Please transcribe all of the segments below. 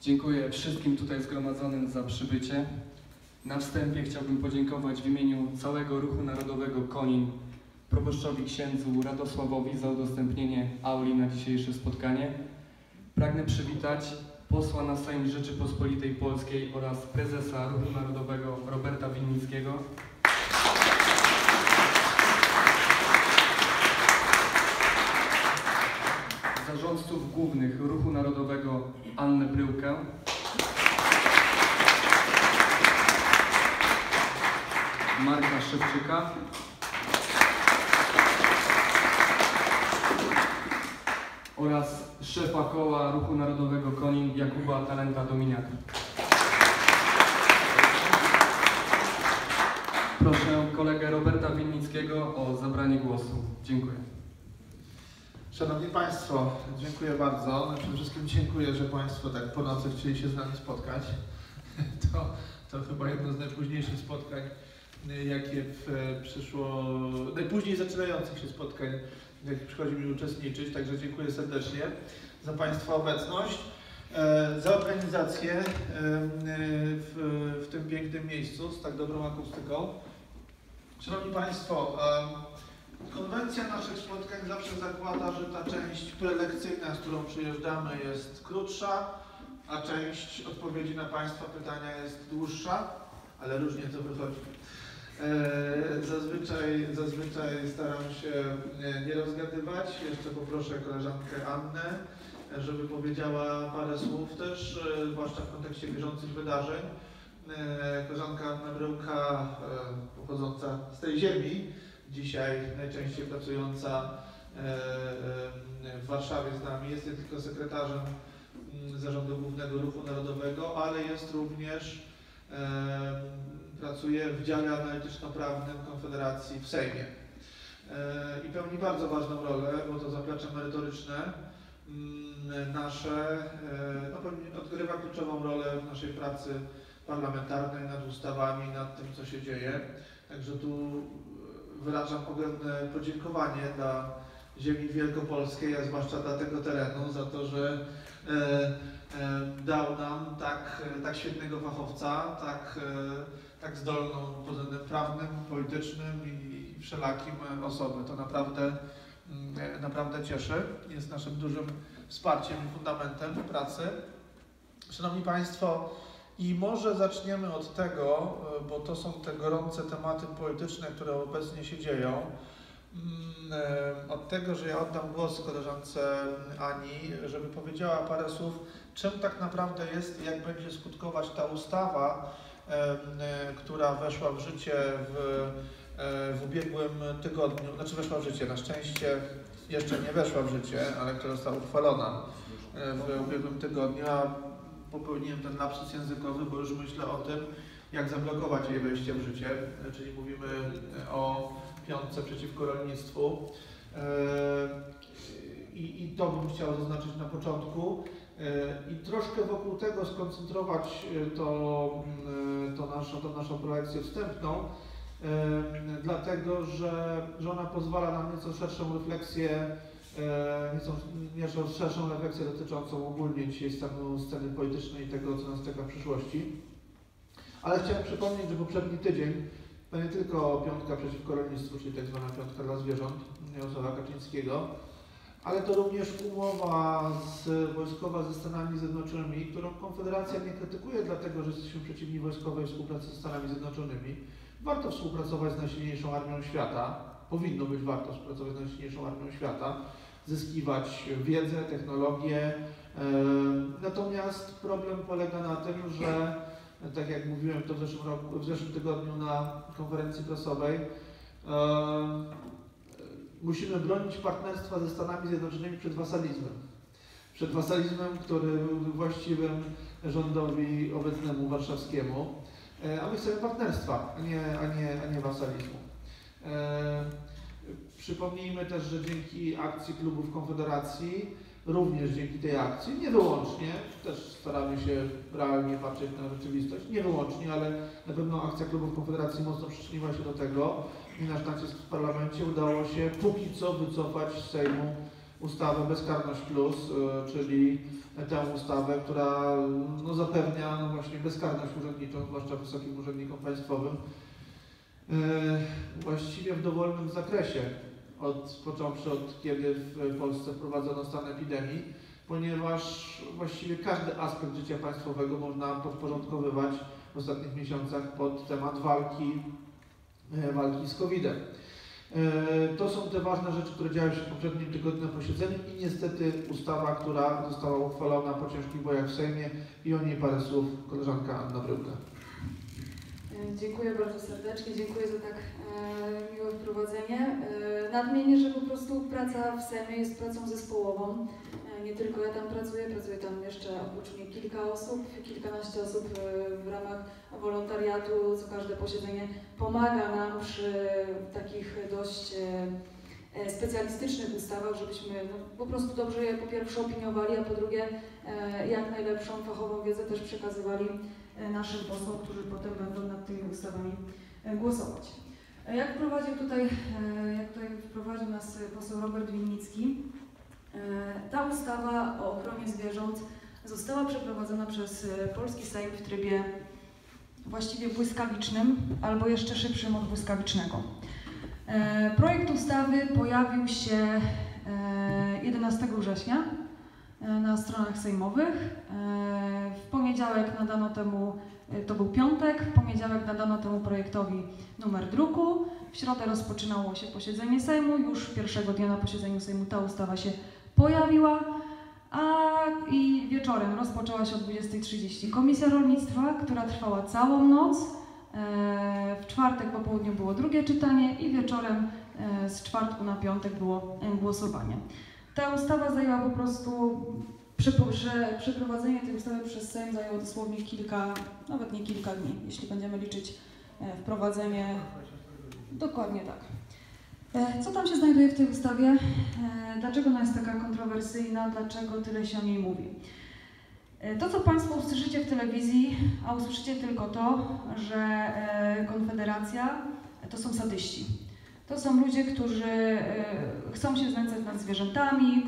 Dziękuję wszystkim tutaj zgromadzonym za przybycie. Na wstępie chciałbym podziękować w imieniu całego Ruchu Narodowego Konin proboszczowi księdzu Radosławowi za udostępnienie auli na dzisiejsze spotkanie. Pragnę przywitać posła na Sejm Rzeczypospolitej Polskiej oraz prezesa Ruchu Narodowego Roberta Winnickiego. Zarządców głównych Ruchu Narodowego Annę Bryłkę, Marka Szewczyka oraz szefa koła Ruchu Narodowego Konin Jakuba Talenta Dominiaka. Proszę kolegę Roberta Winnickiego o zabranie głosu. Dziękuję. Szanowni Państwo, dziękuję bardzo. Przede wszystkim dziękuję, że Państwo tak po nocy chcieli się z nami spotkać. To chyba jedno z najpóźniejszych spotkań, jakie przyszło, najpóźniej zaczynających się spotkań, w jakich przychodzi mi uczestniczyć. Także dziękuję serdecznie za Państwa obecność, za organizację w tym pięknym miejscu z tak dobrą akustyką. Szanowni Państwo, konwencja naszych spotkań zawsze zakłada, że ta część prelekcyjna, z którą przyjeżdżamy, jest krótsza, a część odpowiedzi na Państwa pytania jest dłuższa, ale różnie to wychodzi. Zazwyczaj staram się nie rozgadywać. Jeszcze poproszę koleżankę Annę, żeby powiedziała parę słów też, zwłaszcza w kontekście bieżących wydarzeń. Koleżanka Anna Bryłka, pochodząca z tej ziemi, dzisiaj najczęściej pracująca w Warszawie z nami, jest nie tylko sekretarzem Zarządu Głównego Ruchu Narodowego, ale jest również, pracuje w dziale analityczno-prawnym Konfederacji w Sejmie i pełni bardzo ważną rolę, bo to zaplecze merytoryczne nasze, odgrywa kluczową rolę w naszej pracy parlamentarnej, nad ustawami, nad tym, co się dzieje. Także tu wyrażam ogromne podziękowanie dla ziemi wielkopolskiej, a zwłaszcza dla tego terenu, za to, że dał nam tak świetnego fachowca, tak zdolną pod względem prawnym, politycznym i wszelakim osobę. To naprawdę cieszy. Jest naszym dużym wsparciem i fundamentem pracy. Szanowni Państwo, i może zaczniemy od tego, bo to są te gorące tematy polityczne, które obecnie się dzieją. Od tego, że ja oddam głos koleżance Ani, żeby powiedziała parę słów, czym tak naprawdę jest i jak będzie skutkować ta ustawa, która weszła w życie w ubiegłym tygodniu, znaczy weszła w życie, na szczęście jeszcze nie weszła w życie, ale która została uchwalona w ubiegłym tygodniu, a popełniłem ten lapsus językowy, bo już myślę o tym, jak zablokować jej wejście w życie, czyli mówimy o piątce przeciwko rolnictwu. I to bym chciał zaznaczyć na początku i troszkę wokół tego skoncentrować tą naszą projekcję wstępną, dlatego że ona pozwala nam nieco szerszą refleksję, dotyczącą ogólnie dzisiaj stanu sceny politycznej i tego, co nas czeka w przyszłości. Ale chciałem przypomnieć, że poprzedni tydzień to nie tylko piątka przeciwko rolnictwu, czyli tak zwana piątka dla zwierząt Jarosława Kaczyńskiego, ale to również umowa wojskowa ze Stanami Zjednoczonymi, którą Konfederacja nie krytykuje dlatego, że jesteśmy przeciwni wojskowej współpracy ze Stanami Zjednoczonymi. Warto współpracować z najsilniejszą armią świata, powinno być warto współpracować z najsilniejszą armią świata, zyskiwać wiedzę, technologię. Natomiast problem polega na tym, że tak jak mówiłem to w zeszłym tygodniu na konferencji prasowej, musimy bronić partnerstwa ze Stanami Zjednoczonymi przed wasalizmem. Przed wasalizmem, który był właściwym rządowi obecnemu warszawskiemu. A my chcemy partnerstwa, a nie wasalizmu. Przypomnijmy też, że dzięki akcji klubów Konfederacji, również dzięki tej akcji, nie wyłącznie, też staramy się realnie patrzeć na rzeczywistość, nie wyłącznie, ale na pewno akcja klubów Konfederacji mocno przyczyniła się do tego i nasz nacisk w parlamencie udało się póki co wycofać z Sejmu ustawę Bezkarność Plus, czyli tę ustawę, która zapewnia właśnie bezkarność urzędniczą, zwłaszcza wysokim urzędnikom państwowym, właściwie w dowolnym zakresie, począwszy od kiedy w Polsce wprowadzono stan epidemii, ponieważ właściwie każdy aspekt życia państwowego można podporządkowywać w ostatnich miesiącach pod temat walki z COVID-em. To są te ważne rzeczy, które działy się w poprzednim tygodniu na posiedzeniu i niestety ustawa, która została uchwalona po ciężkich bojach w Sejmie i o niej parę słów koleżanka Anna Bryłka. Dziękuję bardzo serdecznie, dziękuję za tak miłe wprowadzenie. Nadmienię, że po prostu praca w Sejmie jest pracą zespołową. Nie tylko ja tam pracuję tam jeszcze oprócz mnie kilkanaście osób w ramach wolontariatu. Co każde posiedzenie pomaga nam przy takich dość specjalistycznych ustawach, żebyśmy po prostu dobrze je po pierwsze opiniowali, a po drugie jak najlepszą fachową wiedzę też przekazywali naszym posłom, którzy potem będą nad tymi ustawami głosować. Jak wprowadził nas poseł Robert Winnicki, ta ustawa o ochronie zwierząt została przeprowadzona przez polski Sejm w trybie właściwie błyskawicznym, albo jeszcze szybszym od błyskawicznego. Projekt ustawy pojawił się 11 września na stronach sejmowych. W poniedziałek nadano temu, to był piątek, w poniedziałek nadano temu projektowi numer druku. W środę rozpoczynało się posiedzenie Sejmu, już pierwszego dnia na posiedzeniu Sejmu ta ustawa się pojawiła, i wieczorem rozpoczęła się o 20:30 Komisja Rolnictwa, która trwała całą noc. W czwartek po południu było drugie czytanie i wieczorem z czwartku na piątek było głosowanie. Ta ustawa zajęła po prostu, przeprowadzenie tej ustawy przez Sejm zajęło dosłownie kilka, nawet nie kilka dni, jeśli będziemy liczyć wprowadzenie. Dokładnie tak. Co tam się znajduje w tej ustawie? Dlaczego ona jest taka kontrowersyjna? Dlaczego tyle się o niej mówi? To, co Państwo usłyszycie w telewizji, a usłyszycie tylko to, że Konfederacja to są sadyści. To są ludzie, którzy chcą się znęcać nad zwierzętami,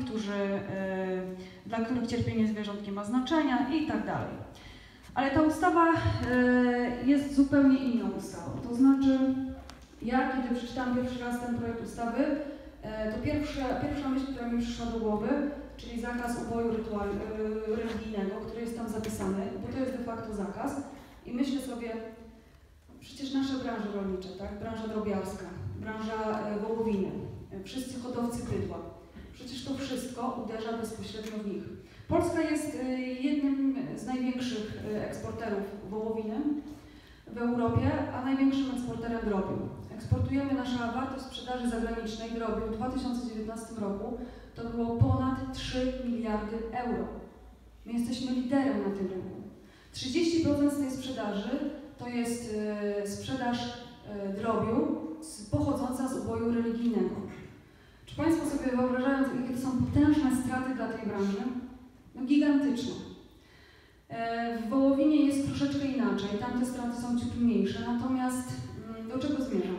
dla których cierpienie zwierząt nie ma znaczenia i tak dalej. Ale ta ustawa jest zupełnie inną ustawą. To znaczy, ja kiedy przeczytałam pierwszy raz ten projekt ustawy, to pierwsza myśl, która mi przyszła do głowy, czyli zakaz uboju religijnego, który jest tam zapisany, bo to jest de facto zakaz. I myślę sobie, przecież nasze branże rolnicze, tak? Branża drobiarska, branża wołowiny, wszyscy hodowcy bydła, przecież to wszystko uderza bezpośrednio w nich. Polska jest jednym z największych eksporterów wołowiny w Europie, a największym eksporterem drobiu. Eksportujemy, nasza wartość sprzedaży zagranicznej drobiu w 2019 roku to było ponad 3 miliardy euro. My jesteśmy liderem na tym rynku. 30% z tej sprzedaży to jest sprzedaż drobiu pochodząca z uboju religijnego. Czy Państwo sobie wyobrażają, jakie to są potężne straty dla tej branży? No gigantyczne. W wołowinie jest troszeczkę inaczej, tam te straty są ciut mniejsze, natomiast do czego zmierzam?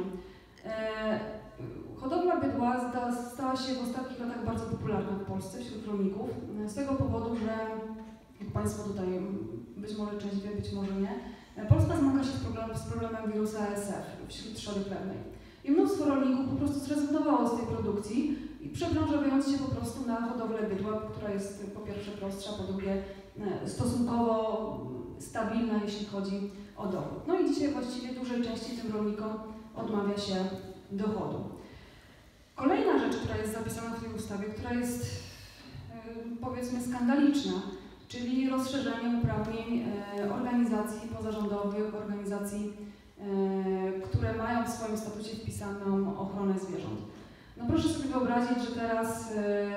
Hodowla bydła stała się w ostatnich latach bardzo popularna w Polsce wśród rolników, z tego powodu, że jak Państwo tutaj być może część wie, być może nie, Polska zmaga się z problemem wirusa ASF wśród trzody chlewnej. I mnóstwo rolników po prostu zrezygnowało z tej produkcji i przebranżowując się po prostu na hodowlę bydła, która jest po pierwsze prostsza, po drugie stosunkowo stabilna, jeśli chodzi o dochód. No i dzisiaj właściwie dużej części tym rolnikom odmawia się dochodu. Kolejna rzecz, która jest zapisana w tej ustawie, która jest powiedzmy skandaliczna, czyli rozszerzenie uprawnień organizacji pozarządowych, organizacji, które mają w swoim statucie wpisaną ochronę zwierząt. No proszę sobie wyobrazić, że teraz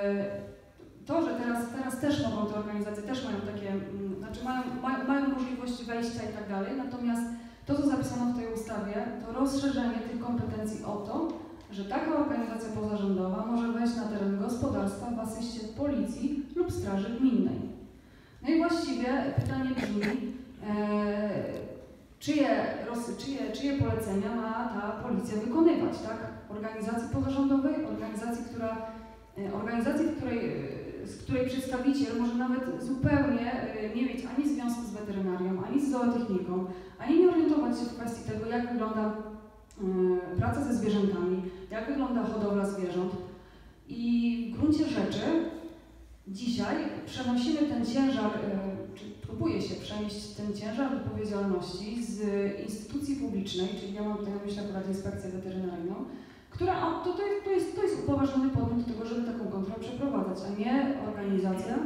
też mogą te organizacje, też mają takie, znaczy mają możliwość wejścia i tak dalej, natomiast to, co zapisano w tej ustawie, to rozszerzenie tych kompetencji o to, że taka organizacja pozarządowa może wejść na teren gospodarstwa w asyście policji lub straży gminnej. No i właściwie pytanie brzmi, czyje polecenia ma ta policja wykonywać, tak? Organizacji pozarządowej, organizacji, która organizacji, z której przedstawiciel może nawet zupełnie nie mieć ani związku z weterynarią, ani z zootechniką, ani nie orientować się w kwestii tego, jak wygląda praca ze zwierzętami, jak wygląda hodowla zwierząt. I w gruncie rzeczy dzisiaj przenosimy ten ciężar, czy próbuje się przenieść ten ciężar odpowiedzialności z instytucji publicznej, czyli ja mam tutaj na myśli akurat Inspekcję Weterynaryjną, która to jest upoważniony podmiot do tego, żeby taką kontrolę przeprowadzać, a nie organizacja,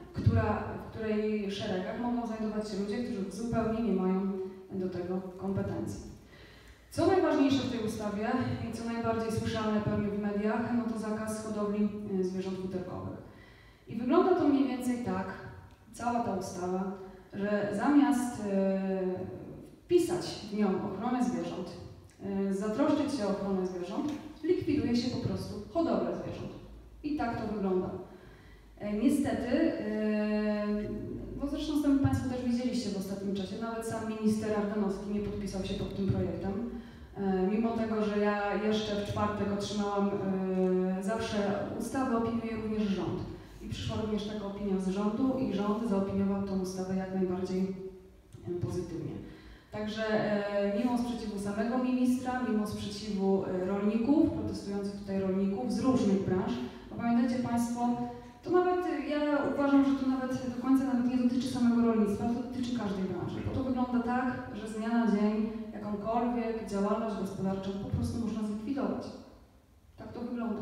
w której szeregach mogą znajdować się ludzie, którzy zupełnie nie mają do tego kompetencji. Co najważniejsze w tej ustawie i co najbardziej słyszalne pewnie w mediach, no to zakaz hodowli zwierząt futerkowych. I wygląda to mniej więcej tak, cała ta ustawa, że zamiast wpisać w nią ochronę zwierząt, zatroszczyć się o ochronę zwierząt, likwiduje się po prostu hodowlę zwierząt. I tak to wygląda. Niestety, bo zresztą Państwo też widzieliście w ostatnim czasie, nawet sam minister Ardanowski nie podpisał się pod tym projektem. Mimo tego, że ja jeszcze w czwartek otrzymałam, zawsze ustawę opiniuje również rząd. I przyszła również taka opinia z rządu i rząd zaopiniował tą ustawę jak najbardziej pozytywnie. Także mimo sprzeciwu samego ministra, mimo sprzeciwu rolników, protestujących tutaj rolników z różnych branż, bo pamiętajcie Państwo, to nawet, ja uważam, że to nawet do końca nawet nie dotyczy samego rolnictwa, to dotyczy każdej branży, bo to wygląda tak, że z dnia na dzień jakąkolwiek działalność gospodarczą po prostu można zlikwidować. Tak to wygląda.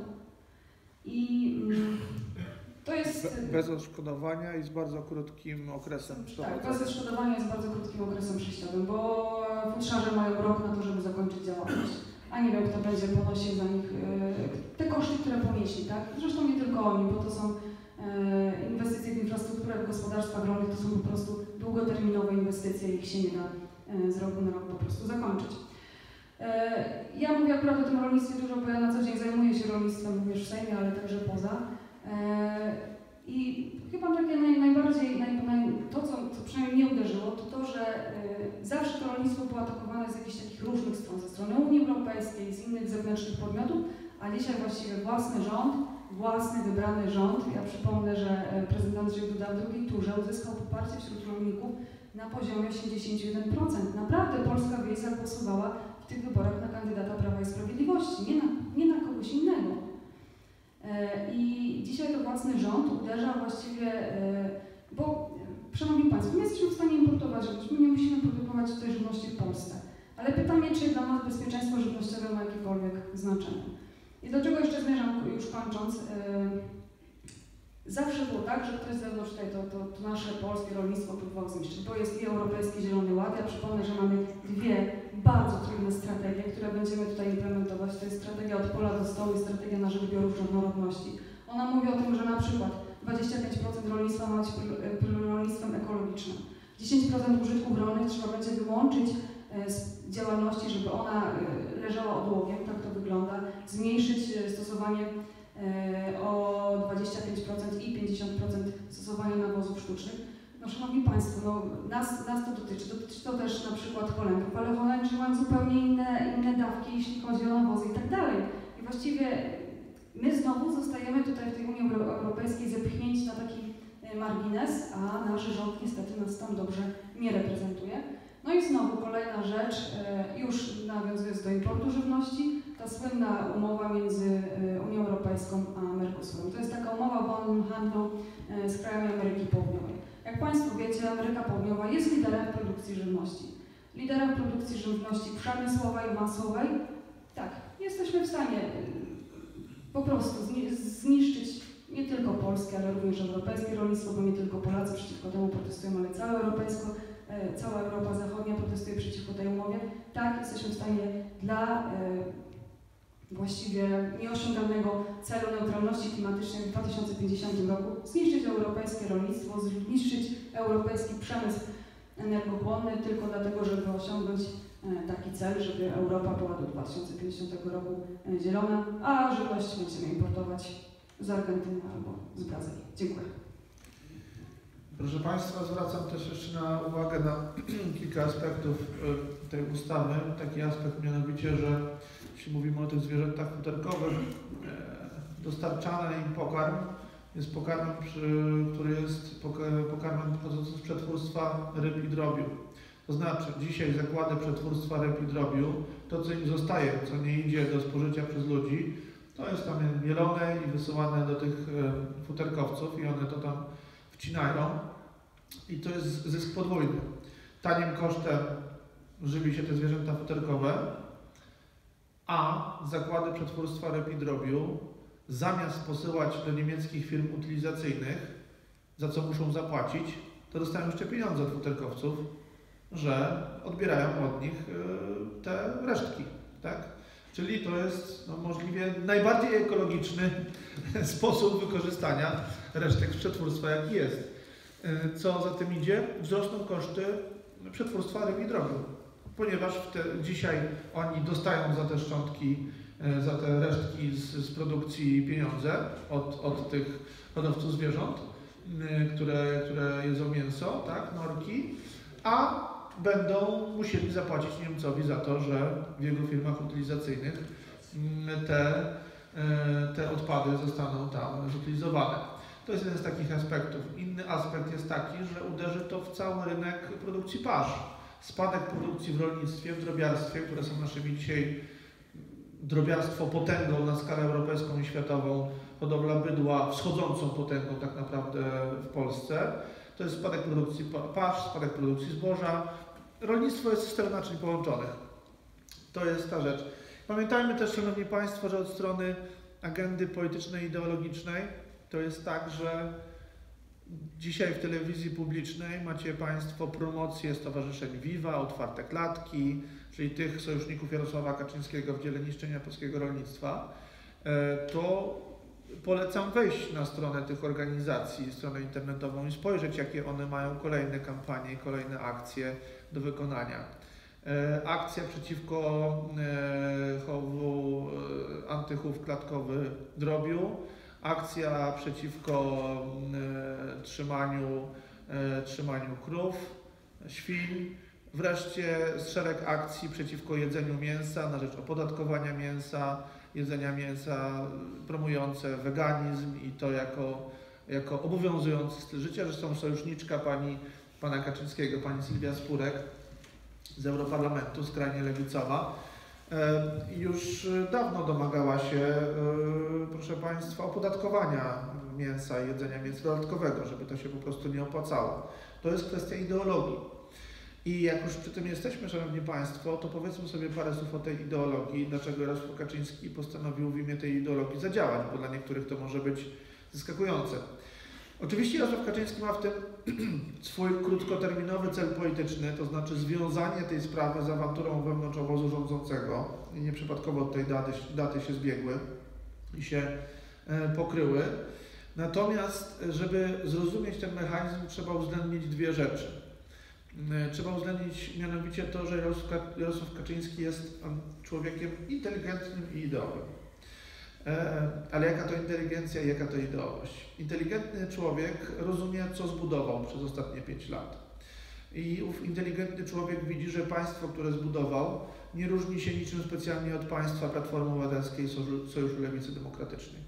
I to jest... Bez odszkodowania i z bardzo krótkim okresem. Tak, bez odszkodowania i z bardzo krótkim okresem przejściowym, bo futrzarze mają rok na to, żeby zakończyć działalność. A nie wiem, kto będzie ponosił za nich te koszty, które ponieśli, tak? Zresztą nie tylko oni, bo to są inwestycje w infrastrukturę, w gospodarstwach rolnych, to są po prostu długoterminowe inwestycje, ich się nie da z roku na rok po prostu zakończyć. Ja mówię akurat o tym rolnictwie dużo, bo ja na co dzień zajmuję się rolnictwem również w Sejmie, ale także poza. I chyba takie najbardziej, to co przynajmniej mnie uderzyło, to że zawsze to rolnictwo było atakowane z jakichś takich różnych stron, ze strony Unii Europejskiej, z innych zewnętrznych podmiotów, a dzisiaj właściwie własny rząd, własny wybrany rząd. Ja przypomnę, że prezydent Andrzej Duda w drugiej turze uzyskał poparcie wśród rolników na poziomie 81%. Naprawdę polska wieś zagłosowała w tych wyborach na kandydata Prawa i Sprawiedliwości, nie na kogoś innego. I dzisiaj to własny rząd uderza właściwie, bo szanowni Państwo, my jesteśmy w stanie importować żywność, my nie musimy produkować tej żywności w Polsce. Ale pytanie, czy dla nas bezpieczeństwo żywnościowe ma jakiekolwiek znaczenie. I do czego jeszcze zmierzam, już kończąc. Zawsze było tak, że ktoś z zewnątrz tutaj to nasze polskie rolnictwo próbował zniszczyć, bo jest i Europejski Zielony Ład. Ja przypomnę, że mamy dwie bardzo trudne strategie, które będziemy tutaj implementować. To jest strategia od pola do stołu i strategia na rzecz bioróżnorodności. Ona mówi o tym, że na przykład 25% rolnictwa ma być rolnictwem ekologicznym. 10% użytków rolnych trzeba będzie wyłączyć z działalności, żeby ona leżała odłogiem, tak to wygląda. Zmniejszyć stosowanie o 25% i 50% stosowania nawozów sztucznych. No szanowni Państwo, no, nas to dotyczy to też na przykład Holendrów, ale Holendrzy mają zupełnie inne dawki, jeśli chodzi o nawozy i tak dalej. I właściwie my znowu zostajemy tutaj w tej Unii Europejskiej zepchnięci na taki margines, a nasz rząd niestety nas tam dobrze nie reprezentuje. No i znowu kolejna rzecz, już nawiązując do importu żywności, ta słynna umowa między Unią Europejską a Mercosurem. To jest taka umowa o wolnym handlu z krajami Ameryki Południowej. Jak Państwo wiecie, Ameryka Południowa jest liderem w produkcji żywności. Liderem w produkcji żywności przemysłowej, masowej. Tak, jesteśmy w stanie po prostu zniszczyć nie tylko polskie, ale również europejskie rolnictwo, bo nie tylko Polacy przeciwko temu protestują, ale cała Europa Zachodnia protestuje przeciwko tej umowie. Tak, jesteśmy w stanie dla właściwie nieosiągalnego celu neutralności klimatycznej w 2050 roku zniszczyć europejskie rolnictwo, zniszczyć europejski przemysł energochłonny tylko dlatego, żeby osiągnąć taki cel, żeby Europa była do 2050 roku zielona, a żywność będziemy importować z Argentyny albo z Brazylii. Dziękuję. Proszę Państwa, zwracam też jeszcze uwagę na kilka aspektów tej ustawy. Taki aspekt mianowicie, że jeśli mówimy o tych zwierzętach futerkowych, dostarczany im pokarm jest pokarmem, który jest pokarmem pochodzącym z przetwórstwa ryb i drobiu. To znaczy, dzisiaj zakłady przetwórstwa ryb i drobiu, to co im zostaje, co nie idzie do spożycia przez ludzi, to jest tam mielone i wysyłane do tych futerkowców i one to tam wcinają. I to jest zysk podwójny. Tanim kosztem żywi się te zwierzęta futerkowe, a zakłady przetwórstwa ryb i drobiu zamiast posyłać do niemieckich firm utylizacyjnych, za co muszą zapłacić, to dostają jeszcze pieniądze od futerkowców, że odbierają od nich te resztki. Tak? Czyli to jest możliwie najbardziej ekologiczny sposób wykorzystania resztek z przetwórstwa, jaki jest. Co za tym idzie? Wzrosną koszty przetwórstwa ryb i drobiu, ponieważ dzisiaj oni dostają za te szczątki, za te resztki z produkcji pieniądze od tych hodowców zwierząt, które jedzą mięso, tak, norki, a będą musieli zapłacić Niemcowi za to, że w jego firmach utylizacyjnych te odpady zostaną tam zutylizowane. To jest jeden z takich aspektów. Inny aspekt jest taki, że uderzy to w cały rynek produkcji pasz. Spadek produkcji w rolnictwie, w drobiarstwie, które są naszymi dzisiaj drobiarstwo potęgą na skalę europejską i światową, hodowla bydła wschodzącą potęgą tak naprawdę w Polsce. To jest spadek produkcji pasz, spadek produkcji zboża. Rolnictwo jest systemem naczyń połączonych. To jest ta rzecz. Pamiętajmy też, Szanowni Państwo, że od strony agendy politycznej i ideologicznej to jest tak, że dzisiaj w telewizji publicznej macie Państwo promocję stowarzyszeń Viva, Otwarte Klatki, czyli tych sojuszników Jarosława Kaczyńskiego w dziele niszczenia polskiego rolnictwa. To polecam wejść na stronę tych organizacji, stronę internetową i spojrzeć, jakie one mają kolejne kampanie, kolejne akcje do wykonania. Akcja przeciwko chowu antychów klatkowy drobiu, akcja przeciwko trzymaniu krów, świń, wreszcie szereg akcji przeciwko jedzeniu mięsa, na rzecz opodatkowania mięsa, jedzenia mięsa, promujące weganizm i to jako obowiązujący styl życia. Zresztą sojuszniczka pana Kaczyńskiego, pani Sylwia Spurek z Europarlamentu, skrajnie lewicowa, już dawno domagała się, proszę Państwa, opodatkowania mięsa i jedzenia mięsa dodatkowego, żeby to się po prostu nie opłacało. To jest kwestia ideologii. I jak już przy tym jesteśmy, Szanowni Państwo, to powiedzmy sobie parę słów o tej ideologii, dlaczego Jarosław Kaczyński postanowił w imię tej ideologii zadziałać, bo dla niektórych to może być zaskakujące. Oczywiście Jarosław Kaczyński ma w tym swój krótkoterminowy cel polityczny, to znaczy związanie tej sprawy z awanturą wewnątrz obozu rządzącego. I nieprzypadkowo tej daty się zbiegły i się pokryły. Natomiast, żeby zrozumieć ten mechanizm, trzeba uwzględnić dwie rzeczy. Trzeba uwzględnić mianowicie to, że Jarosław Kaczyński jest człowiekiem inteligentnym i ideowym. Ale jaka to inteligencja i jaka to ideowość? Inteligentny człowiek rozumie, co zbudował przez ostatnie 5 lat. I ów inteligentny człowiek widzi, że państwo, które zbudował, nie różni się niczym specjalnie od państwa Platformy Obywatelskiej i Sojuszu Lewicy Demokratycznej.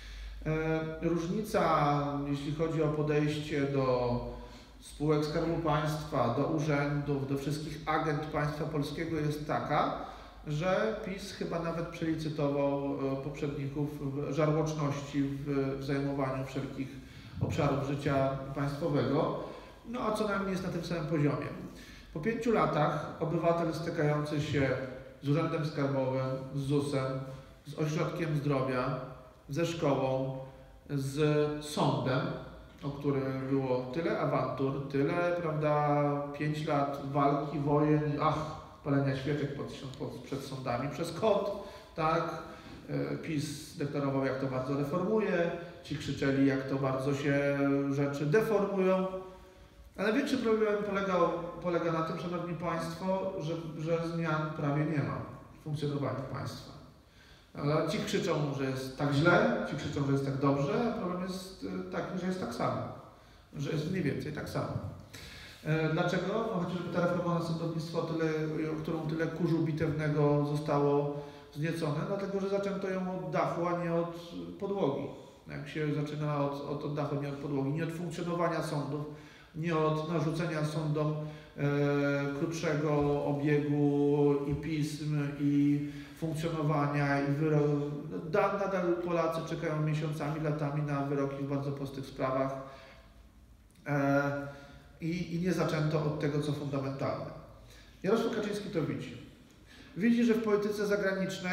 Różnica, jeśli chodzi o podejście do spółek Skarbu Państwa, do urzędów, do wszystkich agent państwa polskiego jest taka, że PiS chyba nawet przelicytował poprzedników w żarłoczności w zajmowaniu wszelkich obszarów życia państwowego, no a co najmniej jest na tym samym poziomie. Po 5 latach obywatel stykający się z Urzędem Skarbowym, z ZUS-em, z ośrodkiem zdrowia, ze szkołą, z sądem, o którym było tyle awantur, tyle, prawda, 5 lat walki, wojen, palenia świeczek przed sądami przez kod, tak? PiS deklarował, jak to bardzo reformuje, ci krzyczeli, jak to bardzo się rzeczy deformują. Ale większy problem polega na tym, Szanowni Państwo, że zmian prawie nie ma w funkcjonowaniu państwa. Ale ci krzyczą, że jest tak źle, ci krzyczą, że jest tak dobrze, a problem jest taki, że jest tak samo. Że jest mniej więcej tak samo. Dlaczego? No chociażby ta reforma na sądownictwo, o którą tyle kurzu bitewnego zostało zniecone, dlatego że zaczęto ją od dachu, a nie od podłogi. Jak się zaczyna od dachu, nie od podłogi, nie od funkcjonowania sądów, nie od narzucenia sądom krótszego obiegu i pism, i funkcjonowania, i nadal Polacy czekają miesiącami, latami na wyroki w bardzo prostych sprawach i nie zaczęto od tego, co fundamentalne. Jarosław Kaczyński to widzi. Widzi, że w polityce zagranicznej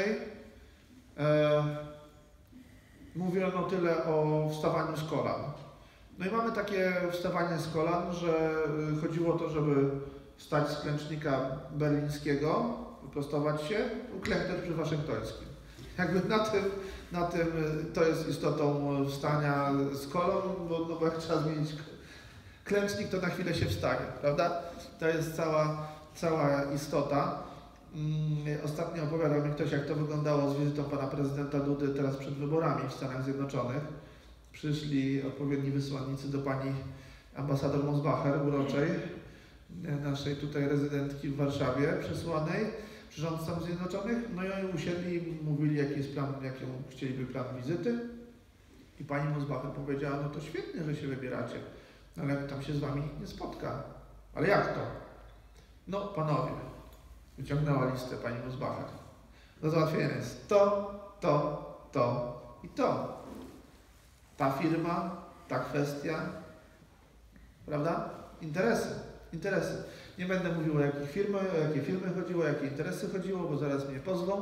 mówiono tyle o wstawaniu z kolan. No i mamy takie wstawanie z kolan, że chodziło o to, żeby wstać z klęcznika berlińskiego, wyprostować się, uklęknąć przy waszyngtońskim. Jakby na tym to jest istotą wstania z kolan, bo jak trzeba zmienić klęcznik, to na chwilę się wstanie, prawda? To jest cała istota. Ostatnio opowiadał mi ktoś, jak to wyglądało z wizytą pana prezydenta Dudy teraz przed wyborami w Stanach Zjednoczonych. Przyszli odpowiedni wysłannicy do pani ambasador Mosbacher uroczej, naszej tutaj rezydentki w Warszawie przysłanej przy rząd Stanów Zjednoczonych. No i oni usiedli i mówili, jaki jest plan, jaki chcieliby plan wizyty. I pani Mosbacher powiedziała, no to świetnie, że się wybieracie, ale tam się z wami nikt nie spotka. Ale jak to? No panowie, wyciągnęła listę pani Mosbacher. Do załatwienia jest to i to. Ta firma, ta kwestia, prawda? Interesy. Nie będę mówił, o jakie firmy chodziło, o jakie interesy chodziło, bo zaraz mnie pozwą.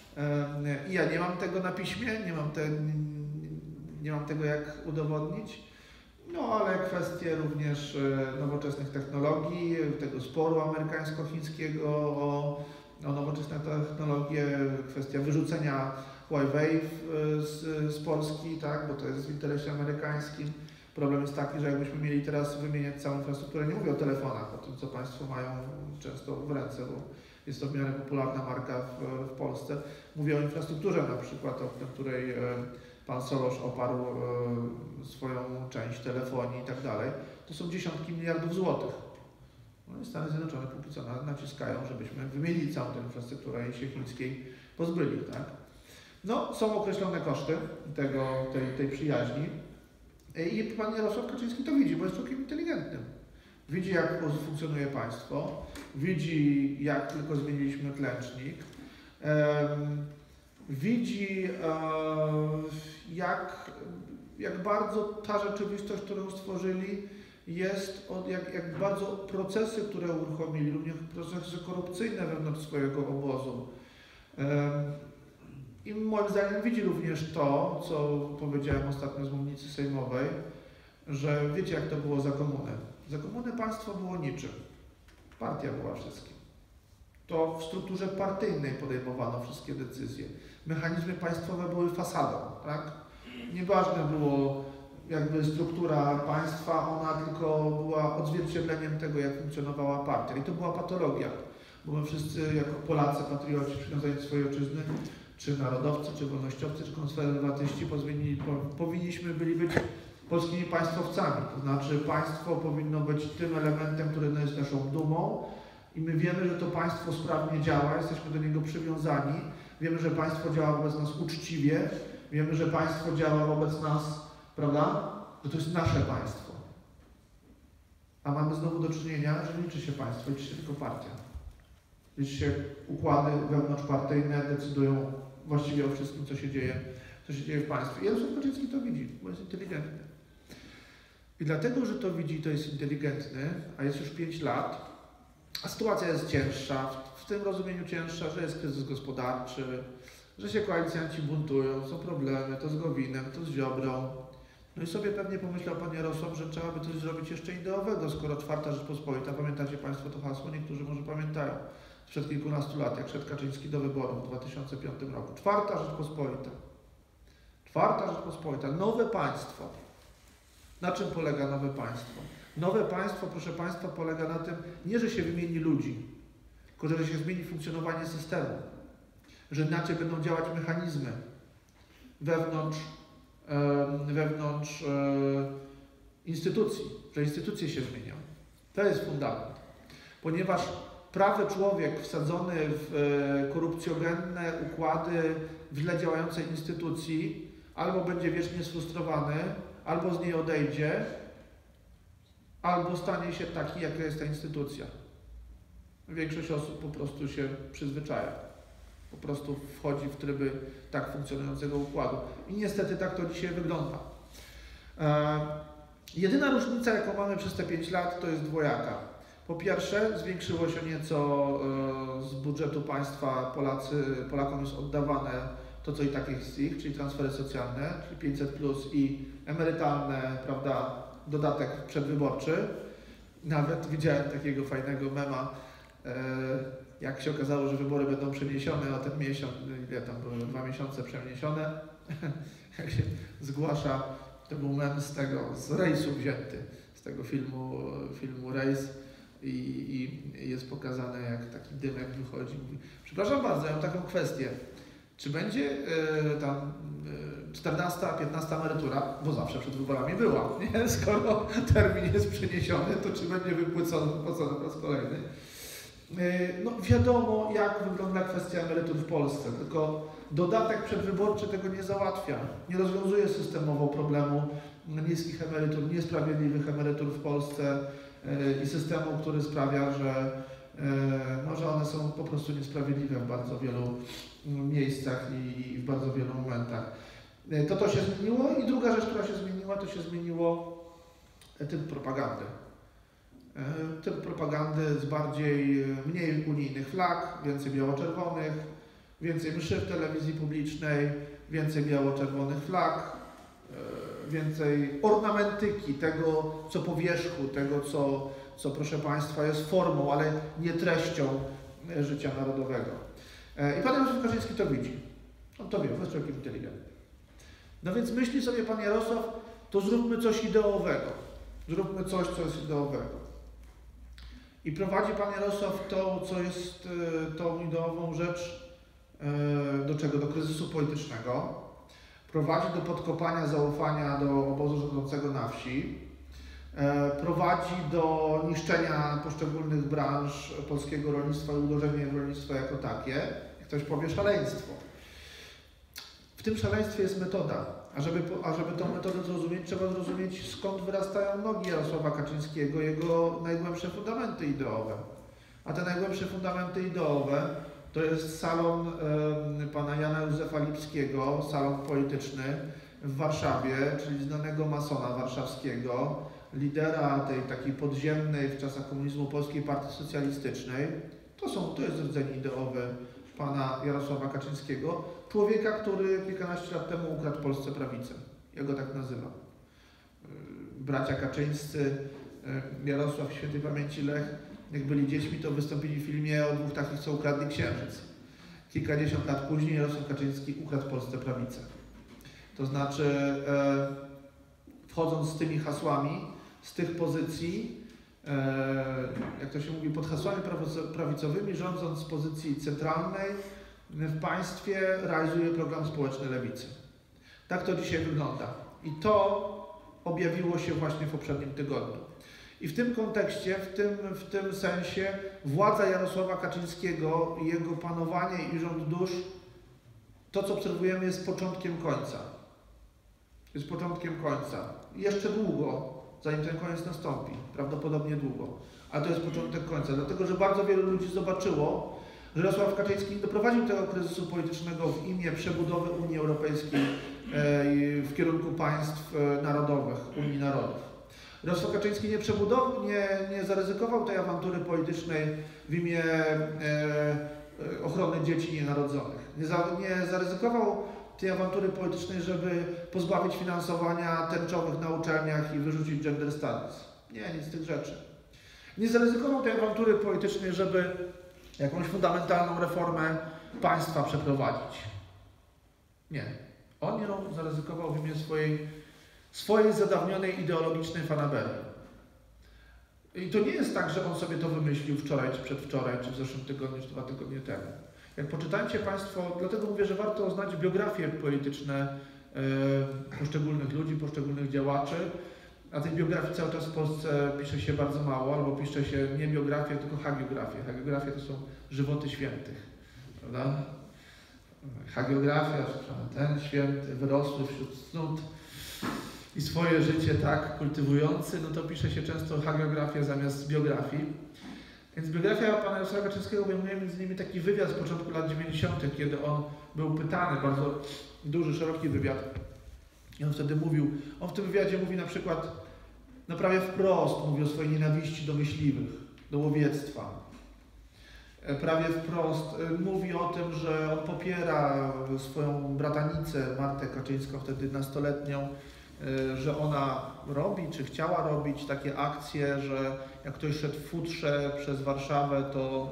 I ja nie mam tego na piśmie, nie mam tego jak udowodnić. No ale kwestie również nowoczesnych technologii, tego sporu amerykańsko-chińskiego o nowoczesne technologie, kwestia wyrzucenia Huawei z Polski, tak, bo to jest w interesie amerykańskim. Problem jest taki, że jakbyśmy mieli teraz wymieniać całą infrastrukturę, nie mówię o telefonach, o tym, co Państwo mają często w ręce, bo jest to w miarę popularna marka w Polsce. Mówię o infrastrukturze na przykład, na której pan Soros oparł swoją część telefonii i tak dalej. To są dziesiątki miliardów złotych. No i Stany Zjednoczone póki co naciskają, żebyśmy wymienili całą tę infrastrukturę i się chińskiej pozbyli, tak? No, są określone koszty tej przyjaźni i pan Jarosław Kaczyński to widzi, bo jest człowiekiem inteligentnym. Widzi, jak funkcjonuje państwo, widzi, jak tylko zmieniliśmy klęcznik, widzi, jak bardzo ta rzeczywistość, którą stworzyli, jest, jak bardzo procesy, które uruchomili, również procesy korupcyjne wewnątrz swojego obozu. I moim zdaniem widzi również to, co powiedziałem ostatnio z mównicy sejmowej, że wiecie, jak to było za komuny. Za komuny państwo było niczym. Partia była wszystkim. To w strukturze partyjnej podejmowano wszystkie decyzje. Mechanizmy państwowe były fasadą, tak? Nieważne było jakby struktura państwa, ona tylko była odzwierciedleniem tego, jak funkcjonowała partia. I to była patologia, bo my wszyscy jako Polacy, patrioci przywiązani do swojej ojczyzny, czy narodowcy, czy wolnościowcy, czy konserwatyści powinniśmy byli być polskimi państwowcami. To znaczy państwo powinno być tym elementem, który jest naszą dumą i my wiemy, że to państwo sprawnie działa, jesteśmy do niego przywiązani, wiemy, że państwo działa wobec nas uczciwie, wiemy, że państwo działa wobec nas, prawda? Że to jest nasze państwo. A mamy znowu do czynienia, że nie liczy się państwo, liczy się tylko partia. Liczy się układy wewnątrzpartyjne, decydują właściwie o wszystkim, co się dzieje w państwie. Jarosław Kaczyński to widzi, bo jest inteligentny. I dlatego, że to widzi, to jest inteligentny, a jest już 5 lat, a sytuacja jest cięższa, w tym rozumieniu cięższa, że jest kryzys gospodarczy, że się koalicjanci buntują, są problemy, to z Gowinem, to z Ziobrą. No i sobie pewnie pomyślał pan Jarosław, że trzeba by coś zrobić jeszcze ideowego, skoro Czwarta Rzeczpospolita, pamiętacie Państwo to hasło, niektórzy może pamiętają, sprzed kilkunastu lat, jak szedł Kaczyński do wyborów w 2005 roku. Czwarta Rzeczpospolita. Czwarta Rzeczpospolita, nowe państwo. Na czym polega nowe państwo? Nowe państwo, proszę Państwa, polega na tym, nie że się wymieni ludzi, tylko że się zmieni funkcjonowanie systemu, że inaczej będą działać mechanizmy wewnątrz instytucji, że instytucje się zmienią. To jest fundament. Ponieważ prawy człowiek wsadzony w korupcjogenne układy w źle działającej instytucji albo będzie wiecznie sfrustrowany, albo z niej odejdzie, albo stanie się taki, jaka jest ta instytucja. Większość osób po prostu się przyzwyczaja. Po prostu wchodzi w tryby tak funkcjonującego układu. I niestety tak to dzisiaj wygląda. Jedyna różnica, jaką mamy przez te 5 lat, to jest dwojaka. Po pierwsze, zwiększyło się nieco z budżetu państwa, Polakom jest oddawane to, co i tak jest ich, czyli transfery socjalne, czyli 500+ i emerytalne, prawda, dodatek przedwyborczy. Nawet widziałem takiego fajnego mema, jak się okazało, że wybory będą przeniesione o ten miesiąc, ile tam były, 2 miesiące przeniesione, jak się zgłasza, to był mem z Rejsu wzięty, z tego filmu Rejs i jest pokazane, jak taki dymek wychodzi. Mówi, przepraszam bardzo, ja mam taką kwestię, czy będzie tam 14, 15 emerytura, bo zawsze przed wyborami była, nie? Skoro termin jest przeniesiony, to czy będzie wypłacony po raz kolejny? No wiadomo, jak wygląda kwestia emerytur w Polsce, tylko dodatek przedwyborczy tego nie załatwia. Nie rozwiązuje systemowo problemu niskich emerytur, niesprawiedliwych emerytur w Polsce i systemu, który sprawia, że one są po prostu niesprawiedliwe w bardzo wielu miejscach i w bardzo wielu momentach. To się zmieniło i druga rzecz, która się zmieniła, to się zmieniło typ propagandy. Typ propagandy z mniej unijnych flag, więcej biało-czerwonych, więcej mszy w telewizji publicznej, więcej biało-czerwonych flag, więcej ornamentyki, tego co po wierzchu, tego co proszę Państwa jest formą, ale nie treścią życia narodowego. I pan Jarosław Kaczyński to widzi. On to wie, jest człowiekiem inteligentnym. No więc myśli sobie pan Jarosław, to zróbmy coś ideowego. Zróbmy coś, co jest ideowego. I prowadzi pan Jarosław to, co jest tą ideową rzecz, do czego? Do kryzysu politycznego. Prowadzi do podkopania zaufania do obozu rządzącego na wsi. Prowadzi do niszczenia poszczególnych branż polskiego rolnictwa i uderzenia w rolnictwo jako takie. Jak ktoś powie, szaleństwo. W tym szaleństwie jest metoda. A żeby tą metodę zrozumieć, trzeba zrozumieć, skąd wyrastają nogi Jarosława Kaczyńskiego, jego najgłębsze fundamenty ideowe. A te najgłębsze fundamenty ideowe to jest salon pana Jana Józefa Lipskiego, salon polityczny w Warszawie, czyli znanego masona warszawskiego, lidera tej takiej podziemnej w czasach komunizmu Polskiej Partii Socjalistycznej. To jest rdzeń ideowy pana Jarosława Kaczyńskiego, człowieka, który kilkanaście lat temu ukradł Polsce prawicę. Ja go tak nazywam. Bracia Kaczyńscy, Jarosław, świętej pamięci Lech, jak byli dziećmi, to wystąpili w filmie o 2 takich, co ukradli księżyc. Kilkadziesiąt lat później Jarosław Kaczyński ukradł Polsce prawicę. To znaczy, wchodząc z tymi hasłami, z tych pozycji, jak to się mówi, pod hasłami prawicowymi, rządząc z pozycji centralnej w państwie, realizuje program społeczny Lewicy. Tak to dzisiaj wygląda. I to objawiło się właśnie w poprzednim tygodniu. I w tym kontekście, w tym sensie władza Jarosława Kaczyńskiego, jego panowanie i rząd dusz, to co obserwujemy, jest początkiem końca. Jest początkiem końca. I jeszcze długo, zanim ten koniec nastąpi. Prawdopodobnie długo. Ale to jest początek końca. Dlatego, że bardzo wielu ludzi zobaczyło, że Jarosław Kaczyński nie doprowadził tego kryzysu politycznego w imię przebudowy Unii Europejskiej w kierunku państw narodowych, Unii Narodów. Jarosław Kaczyński nie zaryzykował tej awantury politycznej w imię ochrony dzieci nienarodzonych. Nie zaryzykował tej awantury politycznej, żeby pozbawić finansowania tęczowych na uczelniach i wyrzucić gender studies. Nie, nic z tych rzeczy. Nie zaryzykował tej awantury politycznej, żeby jakąś fundamentalną reformę państwa przeprowadzić. Nie. On ją zaryzykował w imię swojej zadawnionej ideologicznej fanaberii. I to nie jest tak, że on sobie to wymyślił wczoraj, czy przedwczoraj, czy w zeszłym tygodniu, czy 2 tygodnie temu. Jak poczytajcie Państwo, dlatego mówię, że warto znać biografie polityczne poszczególnych ludzi, poszczególnych działaczy, A tej biografii cały czas w Polsce pisze się bardzo mało, albo pisze się nie biografię, tylko hagiografię. Hagiografie to są żywoty świętych, prawda? Hagiografia, ten święty wyrosły wśród cnót i swoje życie tak kultywujący, no to pisze się często hagiografię zamiast biografii. Więc biografia pana Jarosława Kaczyńskiego obejmuje między innymi taki wywiad z początku lat 90., kiedy on był pytany, bardzo duży, szeroki wywiad. I on wtedy mówił, on w tym wywiadzie mówi na przykład, no prawie wprost mówi o swojej nienawiści do myśliwych, do łowiectwa. Prawie wprost mówi o tym, że on popiera swoją bratanicę, Martę Kaczyńską, wtedy nastoletnią, że ona robi, czy chciała robić takie akcje, że jak ktoś szedł w futrze przez Warszawę,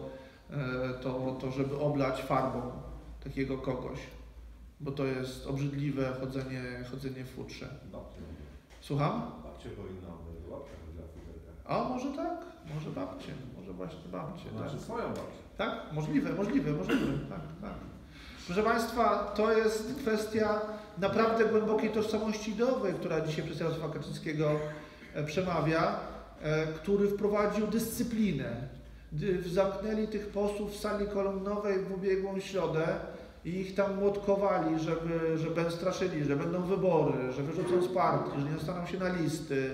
to żeby oblać farbą takiego kogoś, bo to jest obrzydliwe chodzenie w futrze. Słucham? Babcie powinna oddać, babcia chodziła w futerkach. A może tak? Może babcie, może właśnie babcie. Znaczy Tak. swoją babcię. Tak? Możliwe. Tak, tak. Proszę Państwa, to jest kwestia naprawdę głębokiej tożsamości ideowej, która dzisiaj przez Jarosława Kaczyńskiego przemawia, który wprowadził dyscyplinę. Zamknęli tych posłów w sali kolumnowej w ubiegłą środę i ich tam młotkowali, że będą straszyli, że będą wybory, że wyrzucą z partii, że nie dostaną się na listy.